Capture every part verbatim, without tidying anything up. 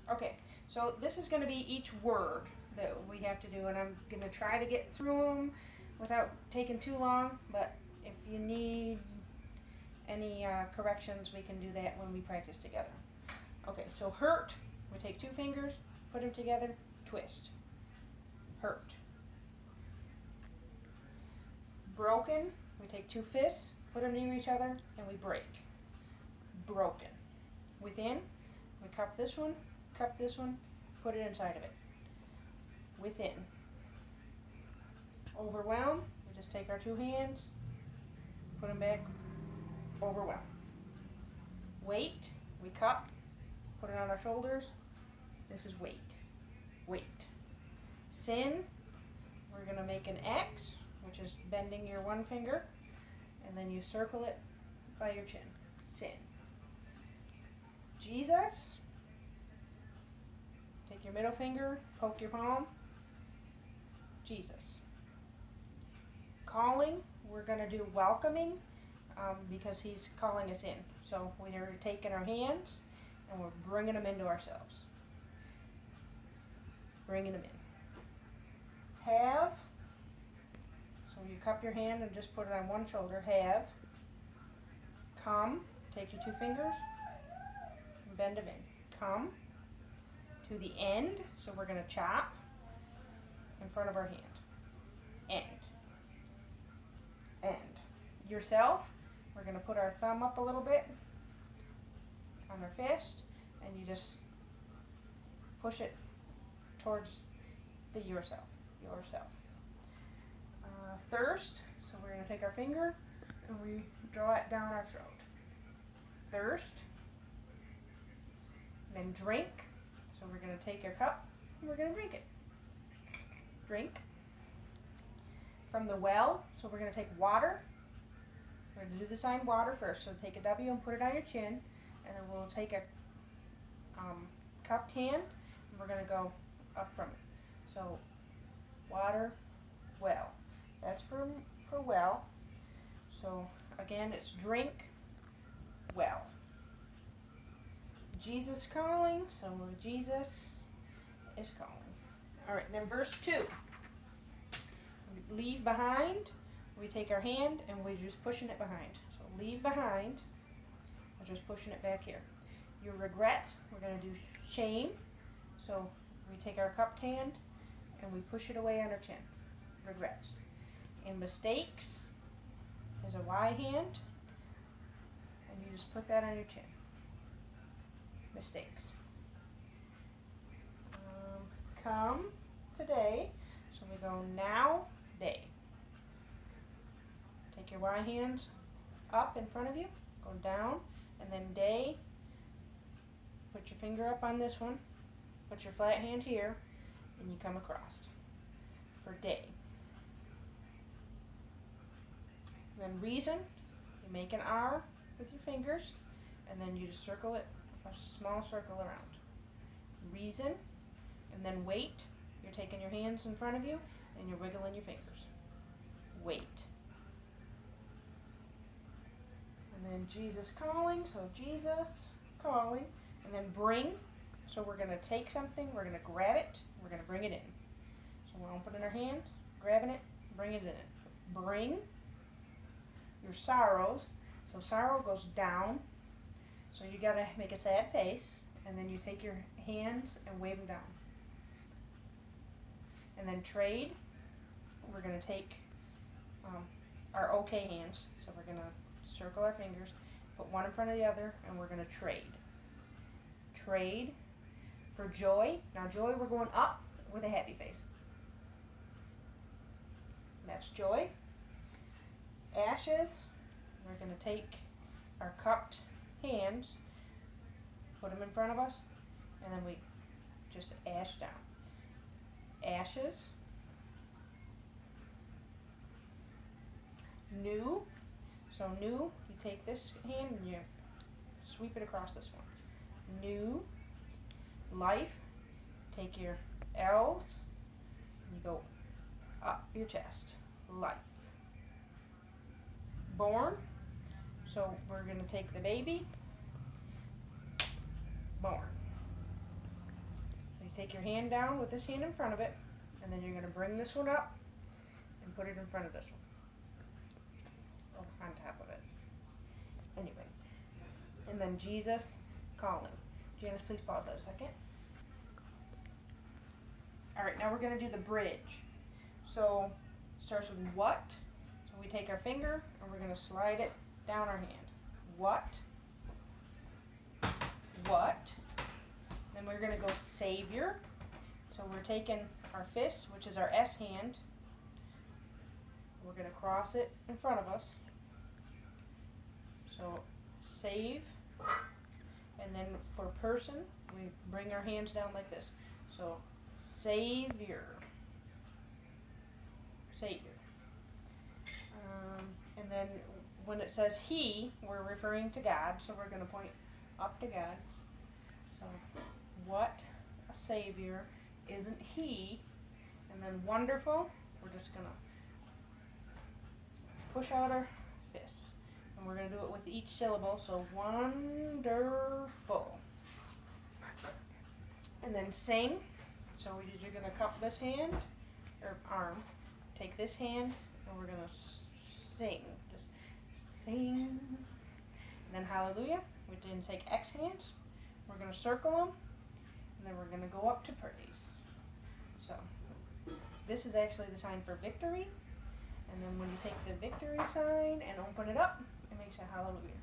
Okay, so this is going to be each word that we have to do, and I'm going to try to get through them without taking too long, but if you need any uh, corrections, we can do that when we practice together. Okay, so hurt, we take two fingers, put them together, twist. Hurt. Broken, we take two fists, put them near each other, and we break. Broken. Within, we cup this one, cup this one, put it inside of it. Within. Overwhelm, we just take our two hands, put them back, overwhelm. Weight, we cup, put it on our shoulders. This is weight. Weight. Sin, we're going to make an X, which is bending your one finger, and then you circle it by your chin. Sin. Jesus, take your middle finger, poke your palm. Jesus. Calling, we're going to do welcoming um, because he's calling us in. So we're taking our hands and we're bringing them into ourselves. Bringing them in. Have, so you cup your hand and just put it on one shoulder. Have. Come, take your two fingers and bend them in. Come to the end, so we're going to chop in front of our hand. End. End. Yourself, we're going to put our thumb up a little bit on our fist, and you just push it towards the yourself. Yourself. Uh, thirst, so we're going to take our finger and we draw it down our throat. Thirst. Then drink, so we're going to take your cup and we're going to drink it. Drink. From the well, so we're going to take water. We're going to do the sign water first, so take a W and put it on your chin, and then we'll take a um, cupped hand and we're going to go up from it. So water, well. That's for, for well. So again, it's drink, well. Jesus calling, so Jesus is calling. All right, then verse two. Leave behind, we take our hand and we're just pushing it behind. So leave behind, we're just pushing it back here. Your regret, we're going to do shame. So we take our cupped hand and we push it away on our chin. Regrets. And mistakes is a Y hand, and you just put that on your chin. Mistakes. Um, come today, so we go now, day. Take your Y hand up in front of you, go down, and then day. Put your finger up on this one, put your flat hand here, and you come across for day. Then reason, you make an R with your fingers, and then you just circle it, a small circle around. Reason, and then wait, you're taking your hands in front of you, and you're wiggling your fingers. Wait. And then Jesus calling, so Jesus calling, and then bring, so we're going to take something, we're going to grab it, we're going to bring it in. So we're opening our hand, grabbing it, bringing it in. Bring. Your sorrows, so sorrow goes down, so you got to make a sad face, and then you take your hands and wave them down. And then trade, we're going to take um, our okay hands, so we're going to circle our fingers, put one in front of the other, and we're going to trade. Trade. For joy, now joy we're going up with a happy face. That's joy. Ashes, we're going to take our cupped hands, put them in front of us, and then we just ash down. Ashes. New, so new, you take this hand and you sweep it across this one. New. Life, take your L's, and you go up your chest. Life. Born, so we're going to take the baby, born. take your hand down with this hand in front of it, and then you're going to bring this one up and put it in front of this one. Oh, on top of it. Anyway. And then Jesus calling. Janice, please pause that a second. Alright, now we're going to do the bridge. So, it starts with what. So we take our finger and we're going to slide it down our hand. What? What? Then we're going to go Savior. So we're taking our fist, which is our S hand. We're going to cross it in front of us. So, save. And then for person, we bring our hands down like this. So, Savior. Savior. Um, and then when it says He, we're referring to God, so we're going to point up to God. So, what a Savior, isn't He? And then wonderful, we're just going to push out our fists. And we're going to do it with each syllable, so wonderful. And then sing. So you're going to cup this hand, or arm, take this hand, and we're going to sing. Just sing. And then hallelujah. We didn't take X hands. We're going to circle them, and then we're going to go up to praise. So this is actually the sign for victory. And then when you take the victory sign and open it up, it makes a hallelujah.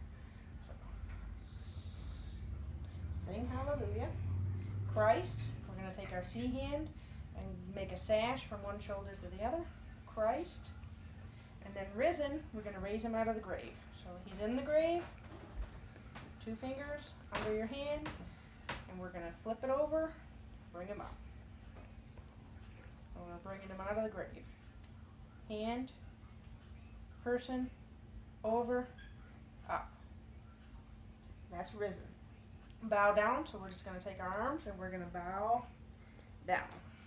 So, sing hallelujah. Christ, we're going to take our C hand and make a sash from one shoulder to the other. Christ. And then risen, we're going to raise him out of the grave. So he's in the grave, two fingers under your hand, and we're going to flip it over, bring him up. So we're bringing him out of the grave. Hand, person, over, up. That's risen. Bow down, so we're just going to take our arms and we're going to bow down.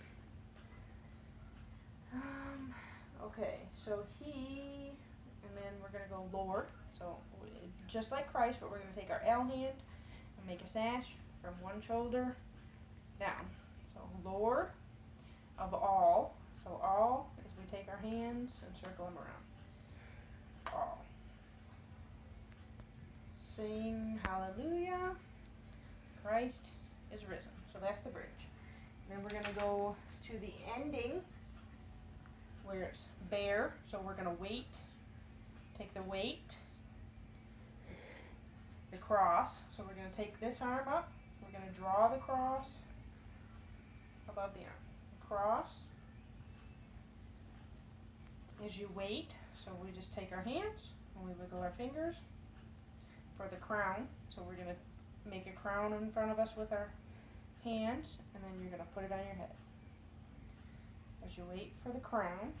Um, okay, so He, and then we're going to go Lord. So just like Christ, but we're going to take our L hand and make a sash from one shoulder down. So Lord of all. So all is we take our hands and circle them around. All. Sing hallelujah. Christ is risen. So that's the bridge. Then we're going to go to the ending where it's bear. So we're going to weight. Take the weight. The cross. So we're going to take this arm up. We're going to draw the cross above the arm. The cross. As you wait, so we just take our hands and we wiggle our fingers for the crown. So we're going to make a crown in front of us with our hands, and then you're going to put it on your head. As you wait for the crown,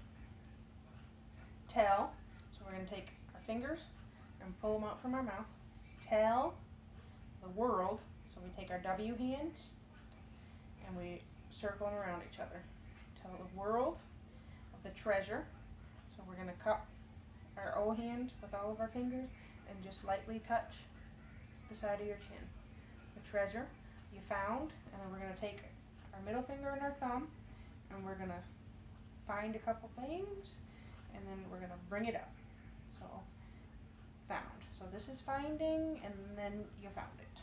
tell. So we're going to take our fingers and pull them out from our mouth. Tell the world. So we take our W hands and we circle them around each other. Tell the world of the treasure. So we're going to cup our O hand with all of our fingers and just lightly touch the side of your chin. The treasure you found, and then we're going to take our middle finger and our thumb, and we're going to find a couple things, and then we're going to bring it up. So, found. So this is finding, and then you found it.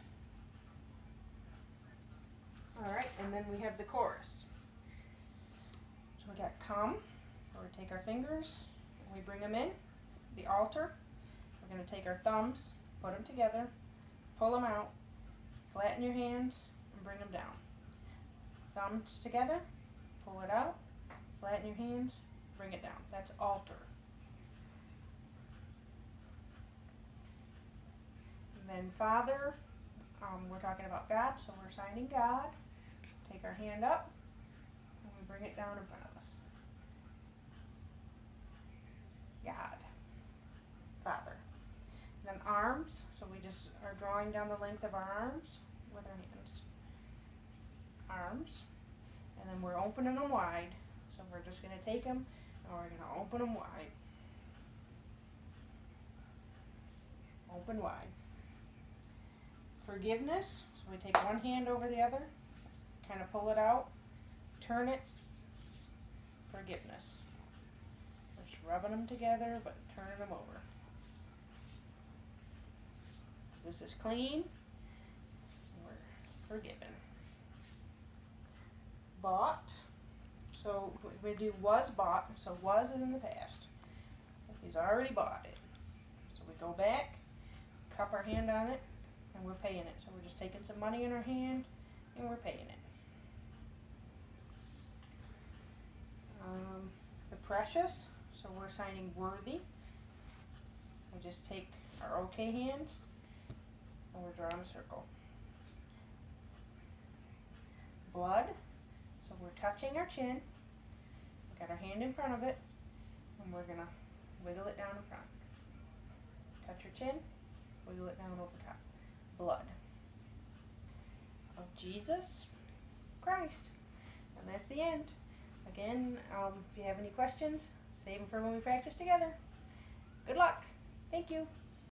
Alright, and then we have the chorus. So we got come, where we take our fingers, and we bring them in. The altar, we're going to take our thumbs, put them together, pull them out, flatten your hands, and bring them down. Thumbs together, pull it out, flatten your hands, bring it down. That's altar. And then Father, um, we're talking about God, so we're signing God. Take our hand up, and we bring it down in front of us. God. Father. And then arms, so we just are drawing down the length of our arms with our hands. Arms. And then we're opening them wide. So we're just going to take them and we're going to open them wide. Open wide. Forgiveness. So we take one hand over the other, kind of pull it out, turn it, forgiveness. We're just rubbing them together, but turning them over. This is clean. We're forgiven. Bought. So we do was bought. So was is in the past. He's already bought it. So we go back, cup our hand on it, and we're paying it. So we're just taking some money in our hand and we're paying it. Um, the precious. So we're signing worthy. We just take our okay hands and we're drawing a circle. Blood. So we're touching our chin. We got our hand in front of it, and we're gonna wiggle it down in front. Touch your chin, wiggle it down over top. Blood of Jesus Christ. And that's the end. Again, um, if you have any questions, save them for when we practice together. Good luck. Thank you.